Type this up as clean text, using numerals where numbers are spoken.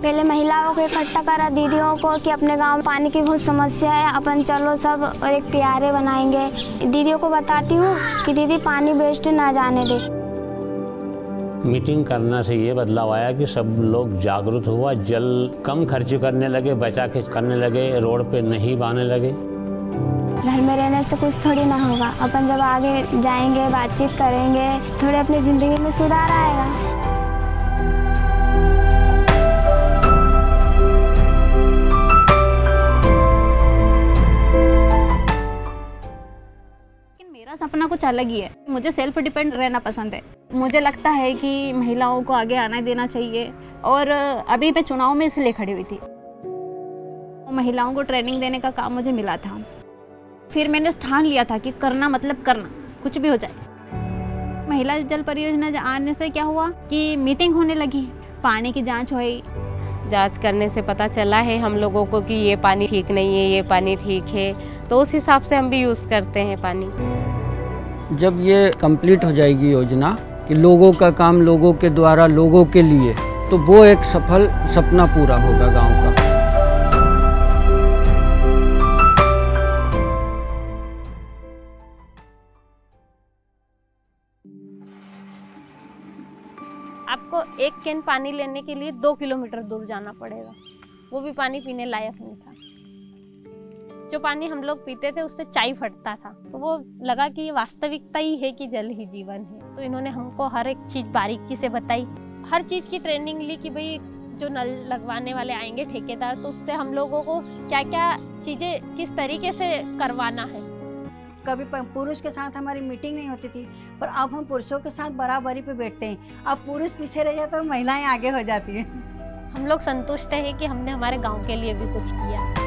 पहले महिलाओं को इकट्ठा करा, दीदियों को, कि अपने गांव में पानी की बहुत समस्या है, अपन चलो सब और एक प्यारे बनाएंगे। दीदियों को बताती हूँ कि दीदी पानी वेस्ट ना जाने दे। मीटिंग करने से ये बदलाव आया कि सब लोग जागरूक हुआ, जल कम खर्च करने लगे, बचा के करने लगे, रोड पे नहीं बहाने लगे। घर में रहने से कुछ थोड़ी ना होगा, अपन जब आगे जाएंगे, बातचीत करेंगे, थोड़े अपनी ज़िंदगी में सुधार आएगा। मेरा सपना कुछ अलग ही है। मुझे सेल्फ डिपेंड रहना पसंद है। मुझे लगता है कि महिलाओं को आगे आना देना चाहिए, और अभी मैं चुनाव में इसलिए खड़ी हुई थी। महिलाओं को ट्रेनिंग देने का काम मुझे मिला था। फिर मैंने स्थान लिया था कि करना मतलब करना, कुछ भी हो जाए। महिला जल परियोजना आने से क्या हुआ कि मीटिंग होने लगी, पानी की जाँच हुई। जांच करने से पता चला है हम लोगों को कि ये पानी ठीक नहीं है, ये पानी ठीक है, तो उस हिसाब से हम भी यूज़ करते हैं पानी। जब ये कंप्लीट हो जाएगी योजना कि लोगों का काम लोगों के द्वारा लोगों के लिए, तो वो एक सफल सपना पूरा होगा गांव का। आपको एक कैन पानी लेने के लिए 2 किलोमीटर दूर जाना पड़ेगा, वो भी पानी पीने लायक नहीं था। जो पानी हम लोग पीते थे उससे चाय फटता था, तो वो लगा कि ये वास्तविकता ही है कि जल ही जीवन है। तो इन्होंने हमको हर एक चीज़ बारीकी से बताई, हर चीज़ की ट्रेनिंग ली कि भाई जो नल लगवाने वाले आएंगे ठेकेदार, तो उससे हम लोगों को क्या क्या चीज़ें किस तरीके से करवाना है। कभी पुरुष के साथ हमारी मीटिंग नहीं होती थी, पर अब हम पुरुषों के साथ बराबरी पे बैठते हैं। अब पुरुष पीछे रह जाते और महिलाएं आगे हो जाती हैं। हम लोग संतुष्ट हैं कि हमने हमारे गांव के लिए भी कुछ किया।